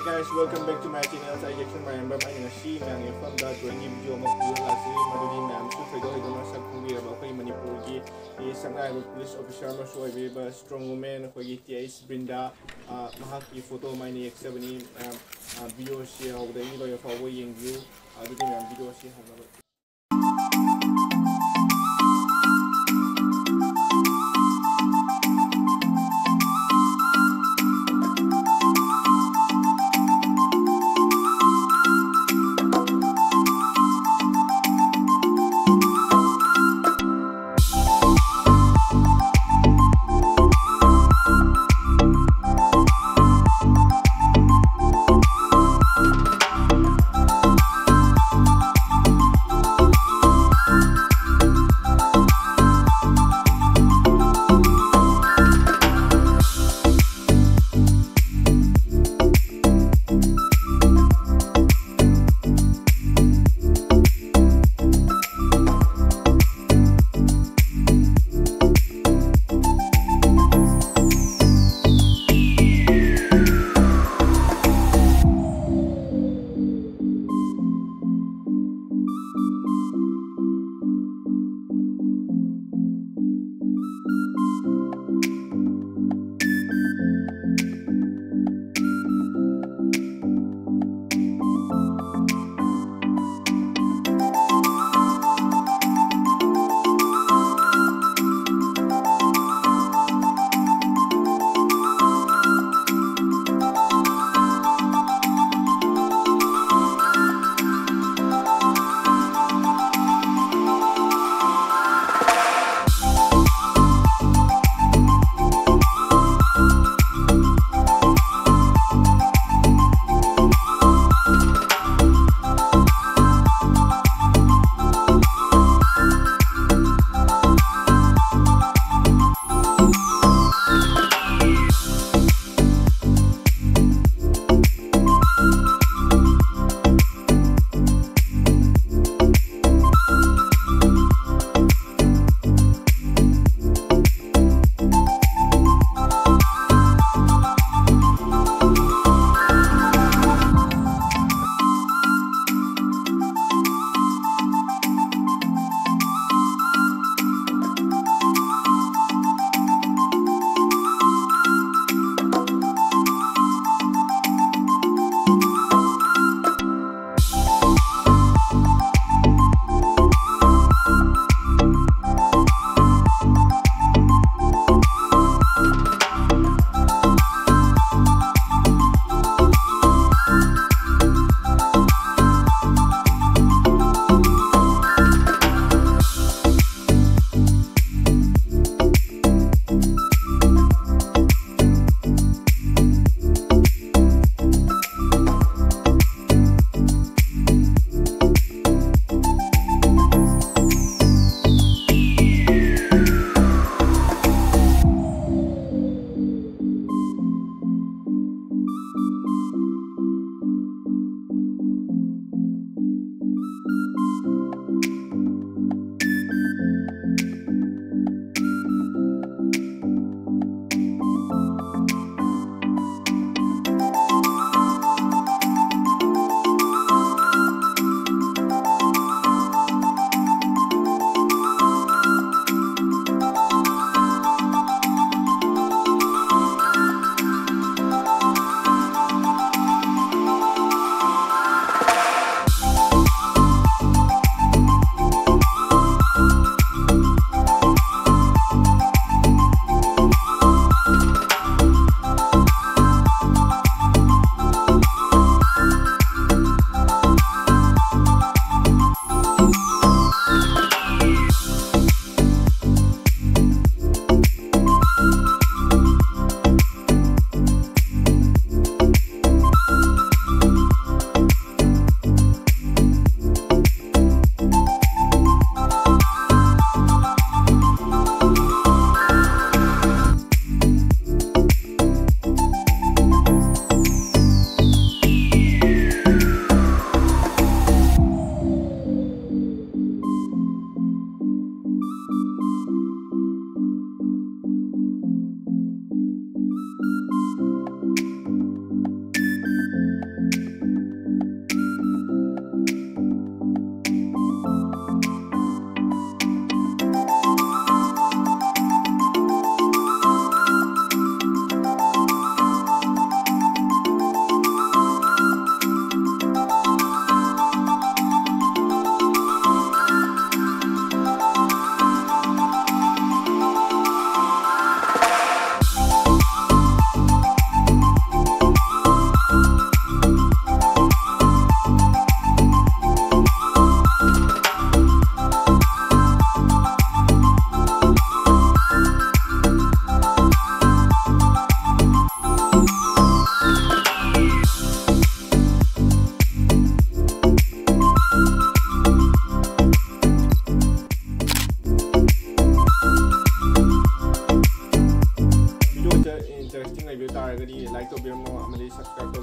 guys, welcome back to my channel. Saya Jackson Mayamba. May ngasi nang ifam da drawing video mo pula lasi madudi nam su thaido hidona sak khungbi ba khoi manipur gi sangai police officer ma so be ba strong woman khoi gi tis Brinda mahak ki photo mai ni exabani video share hawda ni lo ya fawo yeng view adudi nam video share hawda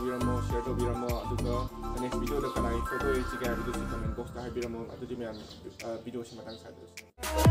ꯇꯧꯕꯤꯔꯝꯃꯣ share ꯇꯧꯕꯤꯔꯝꯃꯣ ꯑꯗꯨꯒ ꯅꯦꯛꯁ ꯚꯤꯗꯤꯑꯣꯗ ꯀꯅꯥꯒꯤ ꯐꯣꯇꯣ ꯌꯦꯡꯁꯤꯒꯦ ꯍꯥꯏꯕꯗꯨꯁꯨ ꯀꯃꯦꯟ ꯕꯣꯛꯁꯇ ꯍꯥꯏꯕꯤꯔꯝꯃꯣ ꯑꯗꯨꯗꯤ ꯃꯌꯥꯝ ꯚꯤꯗꯤꯑꯣꯁꯤ ꯃꯇꯥꯡ ꯆꯥꯗꯔꯁꯤ